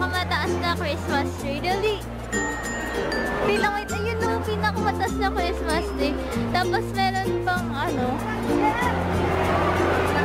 pinakamataas na Christmas tree. Dali! Ayun o, pinakamataas na Christmas tree. Tapos meron pang ano.